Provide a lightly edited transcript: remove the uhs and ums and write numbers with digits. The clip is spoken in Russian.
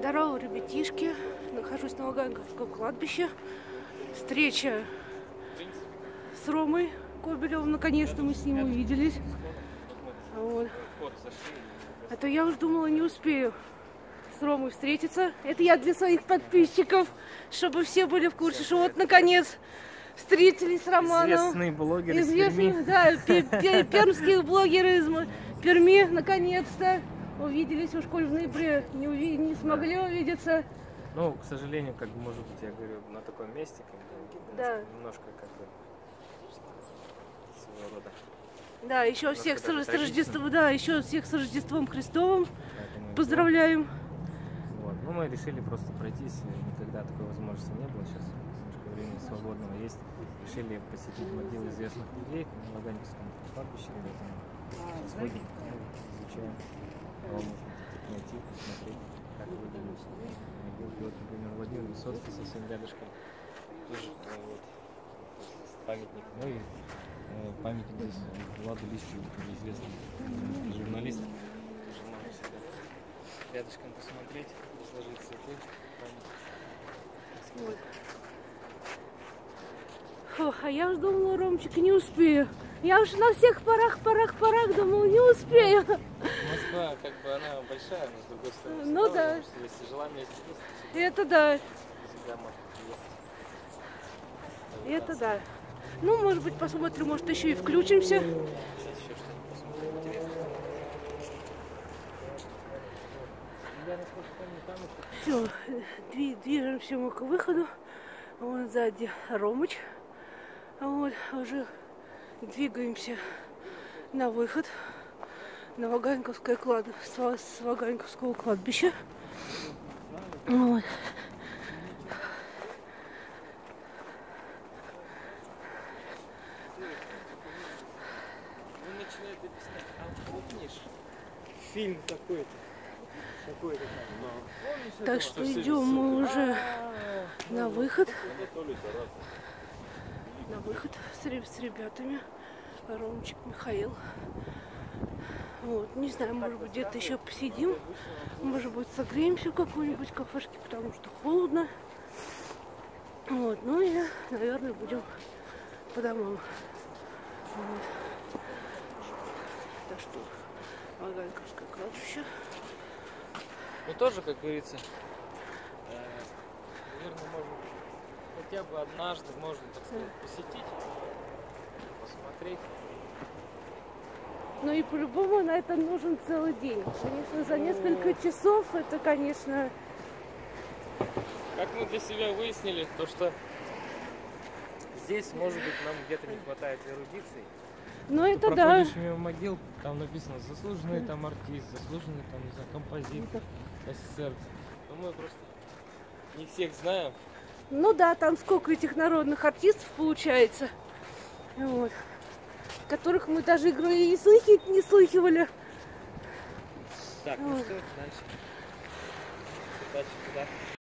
Здорово, ребятишки. Нахожусь на Ваганьковском кладбище. Встреча с Ромой Кобелевым. Наконец-то мы с ним увиделись. Вот. А то я уж думала, не успею с Ромой встретиться. Это я для своих подписчиков, чтобы все были в курсе, что вот наконец встретились с Романом. Известные блогеры из Перми. Да, пермские блогеры из Перми наконец-то увиделись. Уж коль в ноябре не смогли увидеться. Ну, к сожалению, как бы, может быть, я говорю, на таком месте, как бы, да. Немножко, как бы, своего рода. Да, еще всех с Рождеством, да, еще всех с Рождеством Христовым. Поздравляем. Вот. Ну, мы решили просто пройтись, никогда такой возможности не было, сейчас немножко времени свободного есть. Решили посетить могилы известных людей на Ваганьковском кладбище, сейчас ходим, изучаем, кого можно найти, посмотреть, как выглядит могилки. Вот, например, Владимир Высоцкий совсем рядышком, тоже вот, памятник. Ну и памятник здесь Владу Листьеву, известный журналист. Тоже можно всегда рядышком посмотреть, сложить цветы. Вот. Фух, а я уж думала, Ромчик, не успею. Я уж на всех парах думала, не успею. Москва, как бы, она большая, но с другой стороны. Ну да. Если желание есть, это да. всегда можно приехать. Это да. Ну, может быть, посмотрим, может, еще и включимся. Все, движемся мы к выходу. Вон сзади Ромыч. Вот, уже двигаемся на выход на Ваганьковское кладбище, с Ваганьковского кладбища. Вот. Фильм такой-то. Так что идем мы уже на выход. На выход с ребятами. Ромчик, Михаил. Вот, не знаю, может быть, где-то еще посидим. Может быть, согреемся в какой-нибудь кафешке, потому что холодно. Вот, ну и, наверное, будем по домам. Вот. Так что Ваганьковское кладбище. Ну тоже, как говорится, наверное, можно хотя бы однажды, можно, так сказать, посетить, посмотреть. Ну и по-любому на это нужен целый день. Конечно, за несколько часов это, конечно... Как мы для себя выяснили, то что здесь, может быть, нам где-то не хватает эрудиции. Ну это да. Проходишь мимо могил, там написано заслуженный там артист, заслуженный там, не знаю, композитор СССР. Но мы просто не всех знаем. Ну да, там сколько этих народных артистов получается, вот, которых мы даже игры и слыхать не слыхивали. Так, ну что, дальше? Дальше куда?